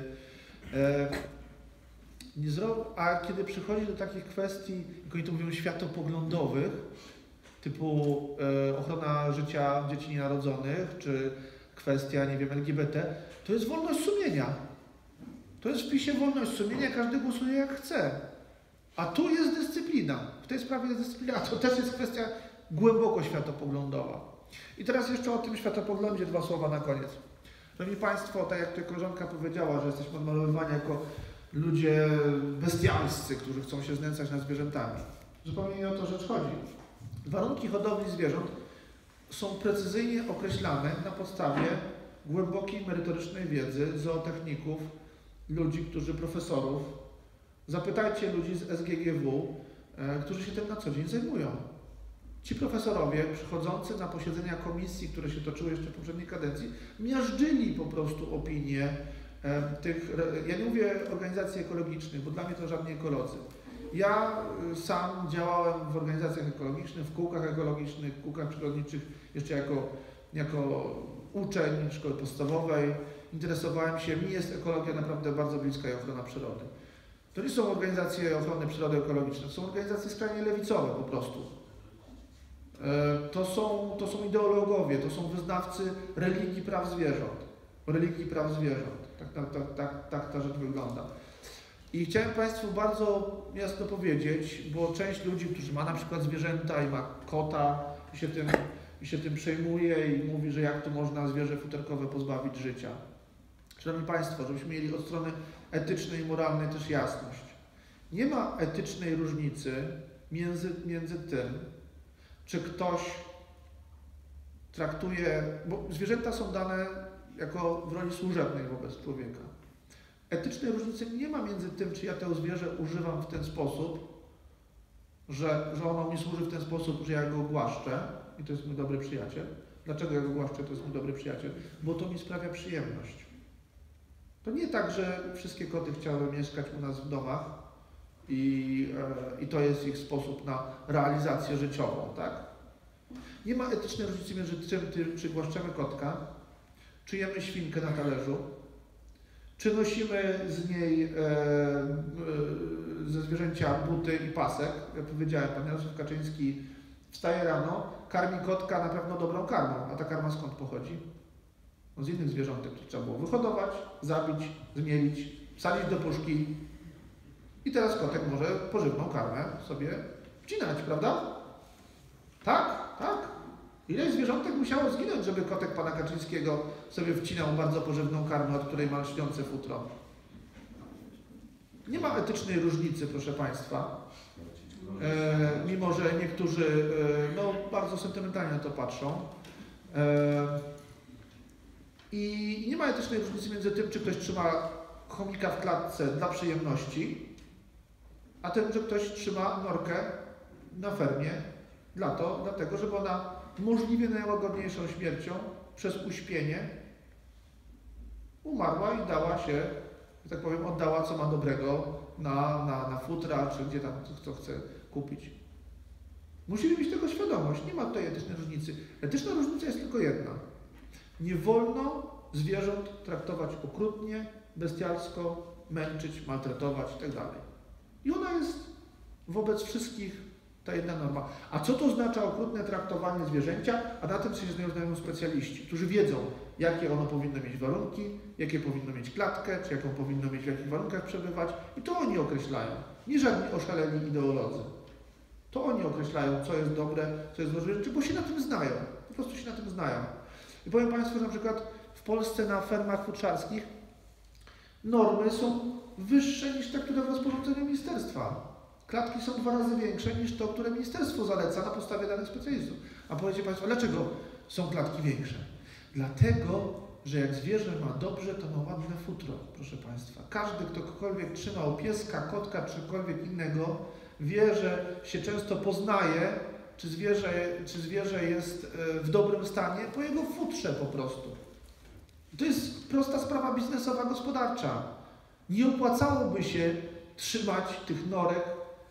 A kiedy przychodzi do takich kwestii, jak oni to mówią, światopoglądowych, typu ochrona życia dzieci nienarodzonych, czy kwestia, nie wiem, LGBT, to jest wolność sumienia. To jest w PiS-ie wolność sumienia, każdy głosuje jak chce. A tu jest dyscyplina. W tej sprawie jest dyscyplina, a to też jest kwestia głęboko światopoglądowa. I teraz jeszcze o tym światopoglądzie 2 słowa na koniec. Szanowni Państwo, tak jak tutaj koleżanka powiedziała, że jesteśmy odmalowywani jako ludzie bestialscy, którzy chcą się znęcać nad zwierzętami. Zupełnie nie o to rzecz chodzi. Warunki hodowli zwierząt są precyzyjnie określane na podstawie głębokiej, merytorycznej wiedzy zootechników, ludzi, profesorów. Zapytajcie ludzi z SGGW, którzy się tym na co dzień zajmują. Ci profesorowie przychodzący na posiedzenia komisji, które się toczyły jeszcze w poprzedniej kadencji, miażdżyli po prostu opinie ja nie mówię organizacji ekologicznych, bo dla mnie to żadni ekolodzy. Ja sam działałem w organizacjach ekologicznych, w kółkach ekologicznych, w kółkach przyrodniczych, jeszcze jako uczeń szkoły podstawowej. Interesowałem się, mi jest ekologia naprawdę bardzo bliska i ochrona przyrody. To nie są organizacje ochrony przyrody ekologicznej, to są organizacje skrajnie lewicowe po prostu. To są ideologowie, to są wyznawcy religii praw zwierząt. Religii praw zwierząt. Tak ta rzecz wygląda. I chciałem Państwu bardzo jasno powiedzieć, bo część ludzi, którzy ma na przykład zwierzęta i ma kota i się tym przejmuje i mówi, że jak tu można zwierzę futerkowe pozbawić życia. Szanowni Państwo, żebyśmy mieli od strony etycznej i moralnej też jasność. Nie ma etycznej różnicy między tym, czy ktoś traktuje, bo zwierzęta są dane jako w roli służebnej wobec człowieka. Etycznej różnicy nie ma między tym, czy ja to zwierzę używam w ten sposób, że ono mi służy w ten sposób, że ja go głaszczę i to jest mój dobry przyjaciel. Dlaczego ja go głaszczę, to jest mój dobry przyjaciel? Bo to mi sprawia przyjemność. To nie tak, że wszystkie koty chciały mieszkać u nas w domach i to jest ich sposób na realizację życiową, tak? Nie ma etycznej różnicy między tym, czy głaszczemy kotka, czy jemy świnkę na talerzu, czy nosimy z niej ze zwierzęcia buty i pasek. Jak powiedziałem, pan Jarosław Kaczyński wstaje rano, karmi kotka na pewno dobrą karmą. A ta karma skąd pochodzi? No z innych zwierzątek, które trzeba było wyhodować, zabić, zmielić, wsadzić do puszki. I teraz kotek może pożywną karmę sobie wcinać, prawda? Tak. Ileś zwierzątek musiało zginąć, żeby kotek pana Kaczyńskiego sobie wcinał bardzo pożywną karmę, od której ma lśniące futro. Nie ma etycznej różnicy, proszę Państwa, mimo że niektórzy bardzo sentymentalnie na to patrzą. I nie ma etycznej różnicy między tym, czy ktoś trzyma chomika w klatce dla przyjemności, a tym, że ktoś trzyma norkę na fermie dlatego, żeby ona możliwie najłagodniejszą śmiercią przez uśpienie umarła i dała się że tak powiem, oddała co ma dobrego na futra, czy gdzie tam kto chce kupić. Musimy mieć tego świadomość, nie ma tutaj etycznej różnicy. Etyczna różnica jest tylko jedna. Nie wolno zwierząt traktować okrutnie, bestialsko, męczyć, maltretować itd. I ona jest wobec wszystkich ta jedna norma. A co to oznacza okrutne traktowanie zwierzęcia? A na tym się znają specjaliści, którzy wiedzą, jakie ono powinno mieć warunki, jakie powinno mieć klatkę, czy jaką powinno mieć w jakich warunkach przebywać. I to oni określają, nie żadni oszaleni ideolodzy. To oni określają, co jest dobre, co jest złe, bo się na tym znają. Po prostu się na tym znają. I powiem Państwu, że na przykład w Polsce na fermach futrzarskich normy są wyższe niż te, które w rozporządzeniu ministerstwa. Klatki są 2 razy większe niż to, które ministerstwo zaleca na podstawie danych specjalistów. A powiecie Państwo, dlaczego są klatki większe? Dlatego, że jak zwierzę ma dobrze, to ma ładne futro, proszę Państwa. Każdy, ktokolwiek trzymał pieska, kotka, czy cokolwiek innego, wie, że się często poznaje, czy zwierzę jest w dobrym stanie, po jego futrze po prostu. To jest prosta sprawa biznesowa, gospodarcza. Nie opłacałoby się trzymać tych norek,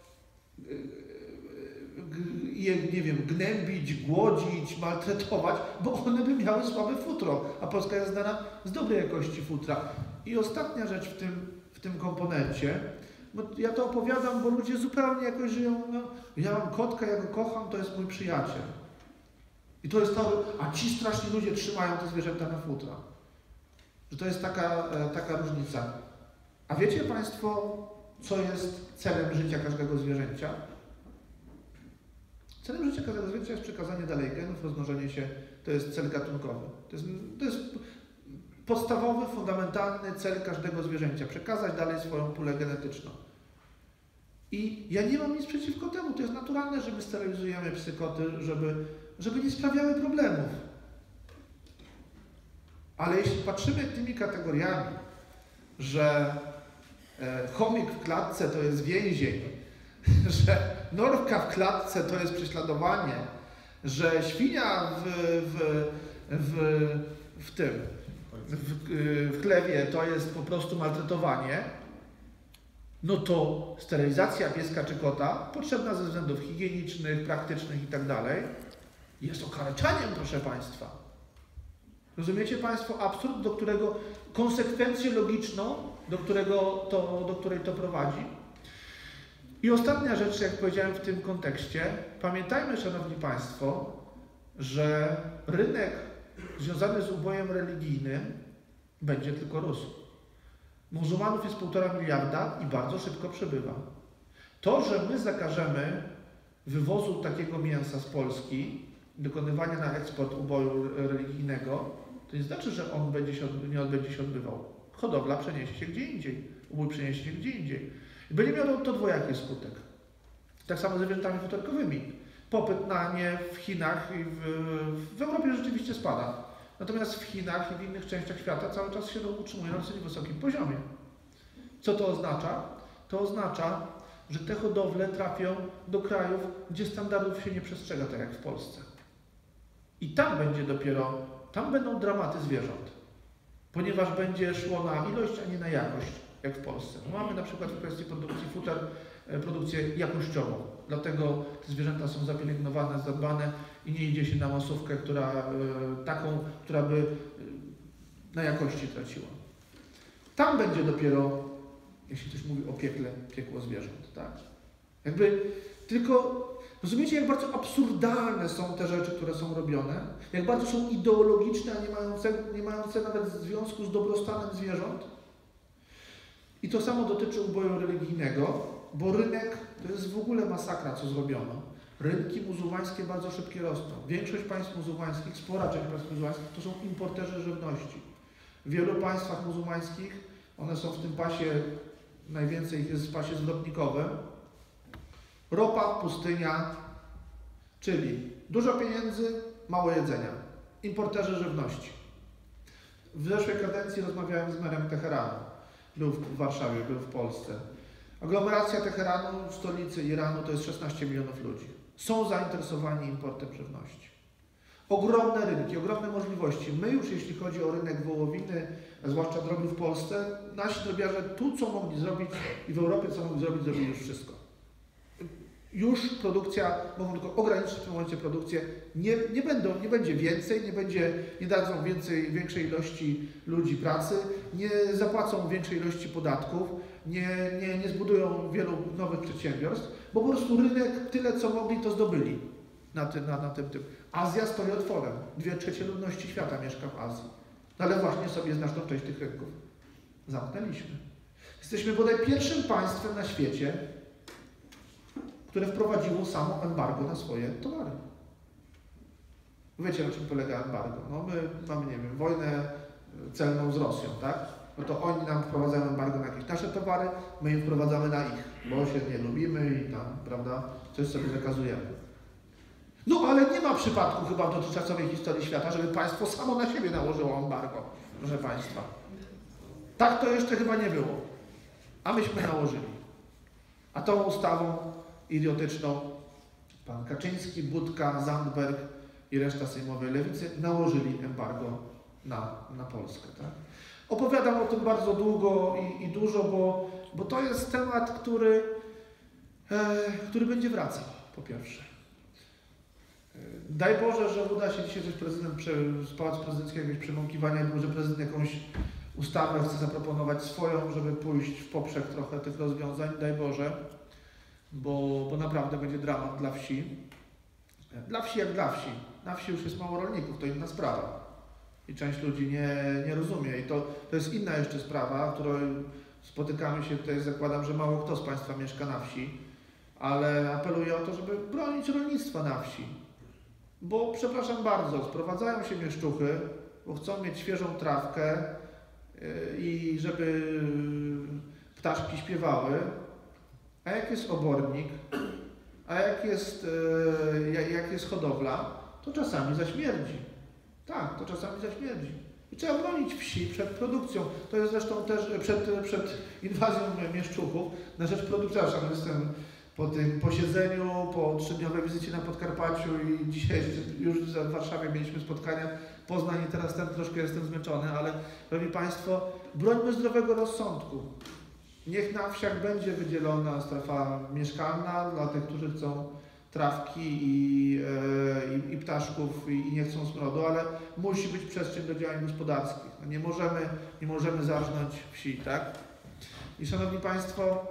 je, nie wiem, gnębić, głodzić, maltretować, bo one by miały słabe futro, a Polska jest znana z dobrej jakości futra. I ostatnia rzecz w tym komponencie, bo ja to opowiadam, bo ludzie zupełnie jakoś żyją, no, ja mam kotka, ja go kocham, to jest mój przyjaciel. I to jest to, a ci straszni ludzie trzymają te zwierzęta na futra. Że to jest taka różnica. A wiecie Państwo, co jest celem życia każdego zwierzęcia? Celem życia każdego zwierzęcia jest przekazanie dalej genów, rozmnożenie się, to jest cel gatunkowy. To jest podstawowy, fundamentalny cel każdego zwierzęcia. Przekazać dalej swoją pulę genetyczną. I ja nie mam nic przeciwko temu. To jest naturalne, że my sterylizujemy psy, koty, żeby nie sprawiały problemów. Ale jeśli patrzymy tymi kategoriami, że chomik w klatce to jest więzień, że norka w klatce to jest prześladowanie, że świnia w chlewie to jest po prostu maltretowanie, no to sterylizacja pieska czy kota, potrzebna ze względów higienicznych, praktycznych itd., jest okaleczaniem, proszę Państwa. Rozumiecie Państwo absurd, do którego konsekwencję logiczną, do której to prowadzi? I ostatnia rzecz, jak powiedziałem w tym kontekście, pamiętajmy, Szanowni Państwo, że rynek związany z ubojem religijnym będzie tylko rósł. Muzułmanów jest 1,5 miliarda i bardzo szybko przybywa. To, że my zakażemy wywozu takiego mięsa z Polski, dokonywania na eksport uboju religijnego, to nie znaczy, że on nie będzie się odbywał. Hodowla przeniesie się gdzie indziej, ubój przeniesie się gdzie indziej. I będzie miało to dwojaki skutek. Tak samo ze zwierzętami futerkowymi. Popyt na nie w Chinach i w Europie rzeczywiście spada. Natomiast w Chinach i w innych częściach świata cały czas się utrzymuje na dosyć wysokim poziomie. Co to oznacza? To oznacza, że te hodowle trafią do krajów, gdzie standardów się nie przestrzega, tak jak w Polsce. I tam będą dramaty zwierząt, ponieważ będzie szło na ilość, a nie na jakość, jak w Polsce. Mamy na przykład w kwestii produkcji futer produkcję jakościową, dlatego te zwierzęta są zapielęgnowane, zadbane i nie idzie się na masówkę, która by na jakości traciła. Tam będzie dopiero, jeśli ktoś mówi o piekle, piekło zwierząt, tak? Tylko rozumiecie, jak bardzo absurdalne są te rzeczy, które są robione, jak bardzo są ideologiczne, a nie mające nawet związku z dobrostanem zwierząt. I to samo dotyczy uboju religijnego, bo rynek to jest w ogóle masakra, co zrobiono. Rynki muzułmańskie bardzo szybko rosną. Większość państw muzułmańskich, spora część państw muzułmańskich to są importerzy żywności. W wielu państwach muzułmańskich one są w tym pasie, najwięcej ich jest w pasie zwrotnikowym. Ropa, pustynia, czyli dużo pieniędzy, mało jedzenia. Importerzy żywności. W zeszłej kadencji rozmawiałem z merem Teheranu. Był w Warszawie, był w Polsce. Aglomeracja Teheranu, stolicy Iranu, to jest 16 milionów ludzi. Są zainteresowani importem żywności. Ogromne rynki, ogromne możliwości. My już, jeśli chodzi o rynek wołowiny, zwłaszcza drobiu w Polsce, nasi drobiarze tu, co mogli zrobić i w Europie, co mogli zrobić, zrobili już wszystko. Już produkcja, mogą tylko ograniczyć w tym momencie produkcję, nie będzie więcej, nie dadzą większej ilości ludzi pracy, nie zapłacą większej ilości podatków, nie zbudują wielu nowych przedsiębiorstw, bo po prostu rynek tyle, co mogli, to zdobyli na tym. Azja stoi otworem. 2/3 ludności świata mieszka w Azji. Ale właśnie sobie znaczną część tych rynków zamknęliśmy. Jesteśmy bodaj pierwszym państwem na świecie, które wprowadziło samo embargo na swoje towary. Wiecie, na czym polega embargo? No my mamy, nie wiem, wojnę celną z Rosją, tak? No to oni nam wprowadzają embargo na jakieś nasze towary, my im wprowadzamy na ich, bo się nie lubimy i tam, prawda, coś sobie zakazujemy. No ale nie ma przypadku chyba w dotychczasowej historii świata, żeby państwo samo na siebie nałożyło embargo, proszę Państwa. Tak to jeszcze chyba nie było. A myśmy nałożyli. A tą ustawą idiotyczną pan Kaczyński, Budka, Zandberg i reszta sejmowej lewicy nałożyli embargo na Polskę. Tak? Opowiadam o tym bardzo długo i dużo, bo to jest temat, który będzie wracał, po pierwsze. Daj Boże, że uda się dzisiaj coś z Pałacu Prezydenckiego jakieś przemąkiwania, że prezydent jakąś ustawę chce zaproponować swoją, żeby pójść w poprzek trochę tych rozwiązań. Daj Boże, bo naprawdę będzie dramat dla wsi. Dla wsi jak dla wsi. Na wsi już jest mało rolników, to inna sprawa. I część ludzi nie rozumie. I to jest inna jeszcze sprawa, którą spotykamy się tutaj, zakładam, że mało kto z Państwa mieszka na wsi, ale apeluję o to, żeby bronić rolnictwa na wsi. Bo, przepraszam bardzo, sprowadzają się mieszczuchy, bo chcą mieć świeżą trawkę i żeby ptaszki śpiewały, a jak jest obornik, a jak jest hodowla, to czasami zaśmierdzi. Tak, to czasami zaśmierdzi. I trzeba bronić wsi przed produkcją. To jest zresztą też przed inwazją mieszczuchów na rzecz produkcji. Przepraszam, jestem po tym posiedzeniu, po 3-dniowej wizycie na Podkarpaciu i dzisiaj już w Warszawie mieliśmy spotkania. Poznań i teraz troszkę jestem zmęczony, ale Szanowni Państwo, brońmy zdrowego rozsądku. Niech na wsiach będzie wydzielona strefa mieszkalna dla tych, którzy chcą trawki i ptaszków i nie chcą smrodu, ale musi być przestrzeń do działań gospodarskich. No nie możemy zarżnąć wsi, tak? I Szanowni Państwo,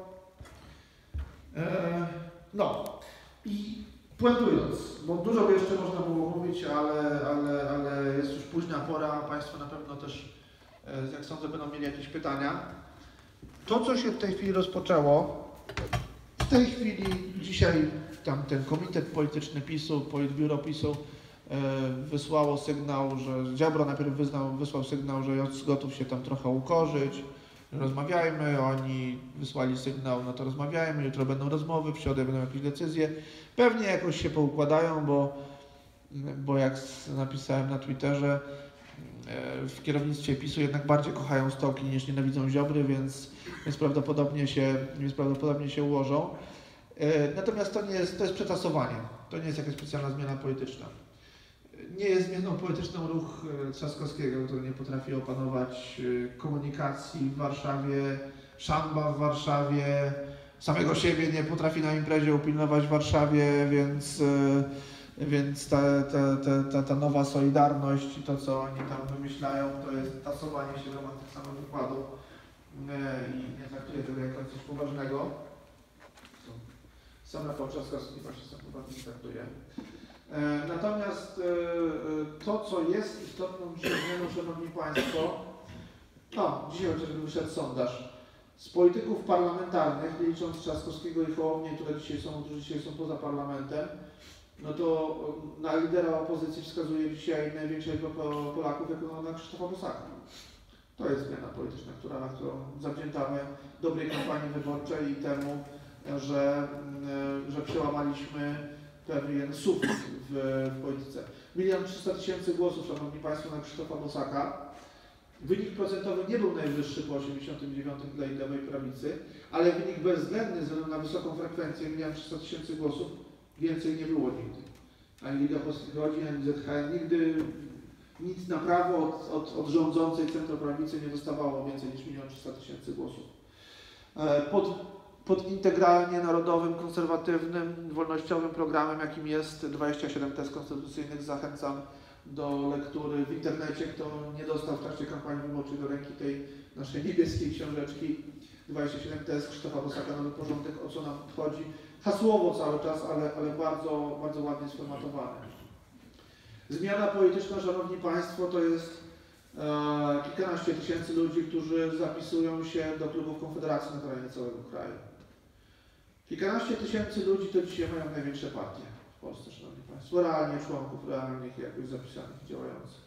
no i puentując, bo dużo by jeszcze można było mówić, ale jest już późna pora, Państwo na pewno też, jak sądzę, będą mieli jakieś pytania. To, co się w tej chwili rozpoczęło, w tej chwili dzisiaj tam ten komitet polityczny PiS-u, politbiuro PiS-u wysłało sygnał, że Ziobro najpierw wysłał sygnał, że jest gotów się tam trochę ukorzyć, rozmawiajmy, oni wysłali sygnał, no to rozmawiajmy, jutro będą rozmowy, w środę będą jakieś decyzje, pewnie jakoś się poukładają, bo jak napisałem na Twitterze, w kierownictwie PiS-u jednak bardziej kochają stołki niż nienawidzą Ziobry, więc prawdopodobnie się ułożą. Natomiast to jest przetasowanie, to nie jest jakaś specjalna zmiana polityczna. Nie jest zmianą polityczną ruch Trzaskowskiego, który nie potrafi opanować komunikacji w Warszawie, szamba w Warszawie, samego siebie nie potrafi na imprezie upilnować w Warszawie, więc ta nowa solidarność i to, co oni tam wymyślają, to jest tasowanie się w ramach tych samych wykładów i nie traktuję tego jako coś poważnego. Sam Rafał Trzaskowski właśnie sam poważnie traktuje. Natomiast to, co jest istotną zmianą, Szanowni Państwo, dzisiaj chociażby wyszedł sondaż. Z polityków parlamentarnych, licząc Trzaskowskiego i Hołownię, którzy dzisiaj są poza parlamentem, no to na lidera opozycji wskazuje dzisiaj większość Polaków jako na Krzysztofa Bosaka. To jest zmiana polityczna, którą zawdzięczamy dobrej kampanii wyborczej i temu, że przełamaliśmy pewien sufit w polityce. 1 300 000 głosów, Szanowni Państwo, na Krzysztofa Bosaka. Wynik procentowy nie był najwyższy po 89 dla ideowej prawicy, ale wynik bezwzględny ze względu na wysoką frekwencję, 1 300 000 głosów, więcej nie było nigdy. ani Liga Polskich Rodzin, ani ZHN nigdy nic na prawo od rządzącej centroprawicy nie dostawało więcej niż 1 300 000 głosów. Pod integralnie narodowym, konserwatywnym, wolnościowym programem, jakim jest 27 tez konstytucyjnych, zachęcam do lektury w internecie. Kto nie dostał w trakcie kampanii wyborczej do ręki tej naszej niebieskiej książeczki 27 tez Krzysztofa Bosaka, Nowy Porządek, o co nam chodzi. Hasłowo cały czas, ale bardzo, bardzo ładnie sformatowane. Zmiana polityczna, szanowni państwo, to jest kilkanaście tysięcy ludzi, którzy zapisują się do klubów Konfederacji na terenie całego kraju. Kilkanaście tysięcy ludzi to dzisiaj mają największe partie w Polsce, szanowni państwo. Realnie członków, realnych jakoś zapisanych, działających.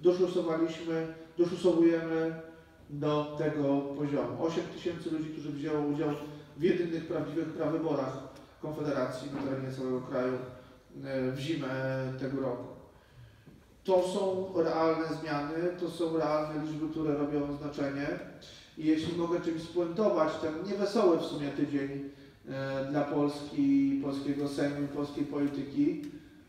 Doszusowujemy do tego poziomu. 8 tysięcy ludzi, którzy wzięło udział w jedynych prawdziwych prawyborach Konfederacji na terenie całego kraju w zimę tego roku. To są realne zmiany, to są realne liczby, które robią znaczenie. I jeśli mogę czymś spuentować ten niewesoły w sumie tydzień dla Polski, polskiego Sejmu i polskiej polityki,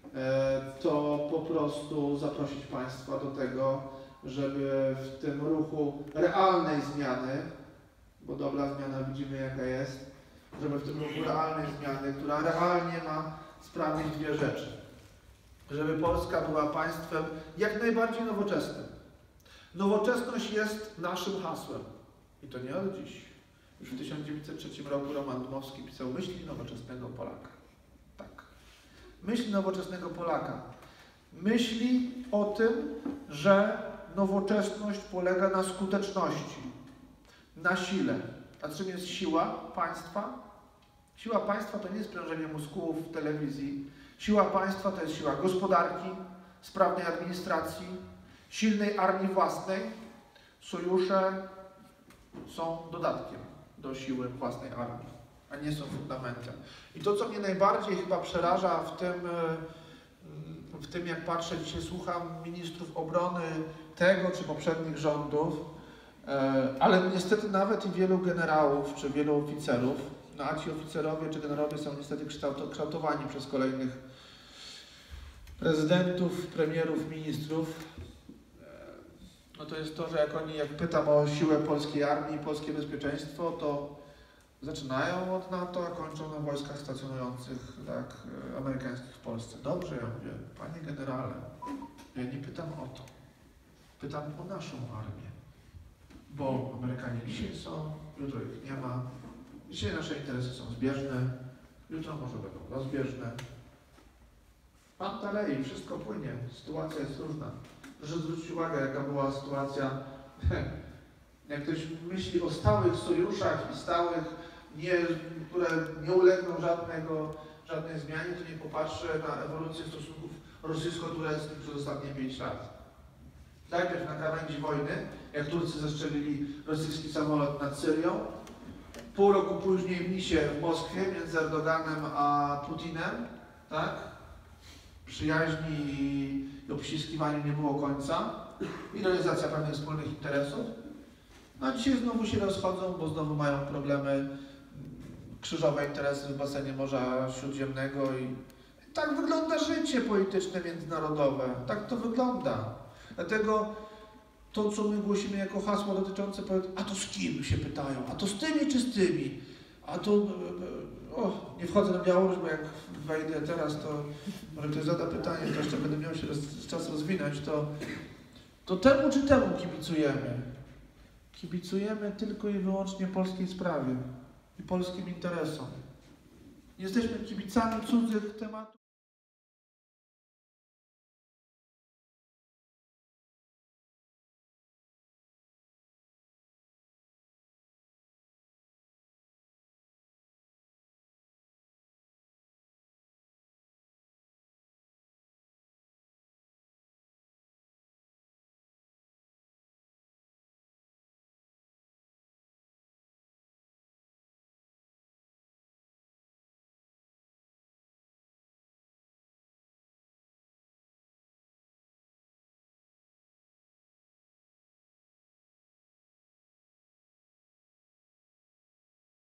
to po prostu zaprosić państwa do tego, żeby w tym ruchu realnej zmiany, bo dobra zmiana widzimy jaka jest, żeby w tym ruchu realnej zmiany, która realnie ma sprawić dwie rzeczy. Żeby Polska była państwem jak najbardziej nowoczesnym. Nowoczesność jest naszym hasłem. I to nie od dziś. Już w 1903 roku Roman Dmowski pisał myśli nowoczesnego Polaka. Tak. Myśli nowoczesnego Polaka. Myśli o tym, że nowoczesność polega na skuteczności, na sile. A czym jest siła państwa? Siła państwa to nie jest prężenie mózgów w telewizji. Siła państwa to jest siła gospodarki, sprawnej administracji, silnej armii własnej. Sojusze są dodatkiem do siły własnej armii, a nie są fundamentem. I to, co mnie najbardziej chyba przeraża w tym jak patrzę, dzisiaj słucham ministrów obrony tego czy poprzednich rządów, ale niestety nawet i wielu generałów czy wielu oficerów, no a ci oficerowie czy generałowie są niestety kształtowani przez kolejnych prezydentów, premierów, ministrów, no to jest to, że jak pytam o siłę polskiej armii i polskie bezpieczeństwo, to zaczynają od NATO, a kończą na wojskach stacjonujących tak, amerykańskich w Polsce. Dobrze, ja mówię, panie generale, ja nie pytam o to. Pytam o naszą armię. Bo Amerykanie dzisiaj są, jutro ich nie ma. Dzisiaj nasze interesy są zbieżne, jutro może będą rozbieżne. Pan dalej, wszystko płynie, sytuacja jest różna. Proszę zwrócić uwagę, jaka była sytuacja, jak ktoś myśli o stałych sojuszach i stałych, które nie ulegną żadnej zmianie, to nie popatrzy na ewolucję stosunków rosyjsko-tureckich przez ostatnie 5 lat. Najpierw na krawędzi wojny, jak Turcy zestrzelili rosyjski samolot nad Syrią, pół roku później w Nisie w Moskwie między Erdoganem a Putinem, tak? Przyjaźni i obściskiwaniu nie było końca i realizacja pewnych wspólnych interesów. No a dzisiaj znowu się rozchodzą, bo znowu mają problemy, krzyżowe interesy w basenie Morza Śródziemnego i tak wygląda życie polityczne międzynarodowe. Tak to wygląda. Dlatego to, co my głosimy jako hasło dotyczące a to z kim się pytają, a to z tymi czy z tymi, a to nie wchodzę na Białoruś, bo jak wejdę teraz, to może ktoś zada pytanie, to jeszcze będę miał się czas rozwinąć, to temu czy temu kibicujemy. Kibicujemy tylko i wyłącznie polskiej sprawie i polskim interesom. Jesteśmy kibicami cudzych tematów.